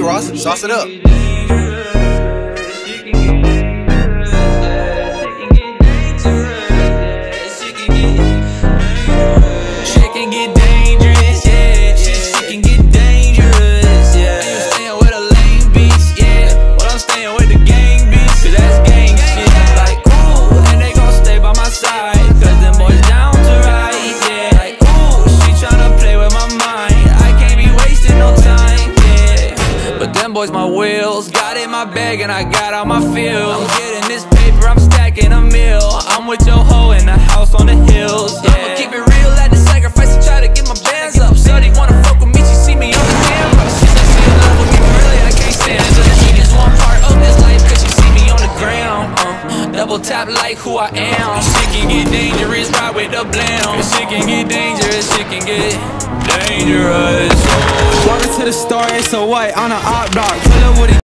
Ross, sauce it up. Boys, my wheels got in my bag and I got all my feels. I'm getting this paper, I'm stacking a meal. I'm with your hoe in the house on the hills, yeah. I'ma keep it real, at the sacrifice to try to get my bands up. Shorty wanna fuck with me, she see me on the camera. She said she in love with me, but really I can't stand it. She just one part of this life, cause she see me on the ground. Double tap like who I am. Shit can get dangerous, ride with the blam. Shit can get dangerous, shit can get dangerous. Walking to the store, it's a white on an op block. Pull up with